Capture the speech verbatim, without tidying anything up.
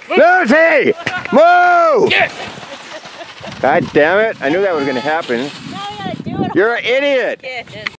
Lucy! Move! God damn it. I knew that was going to happen. Now I gotta do it. You're an idiot.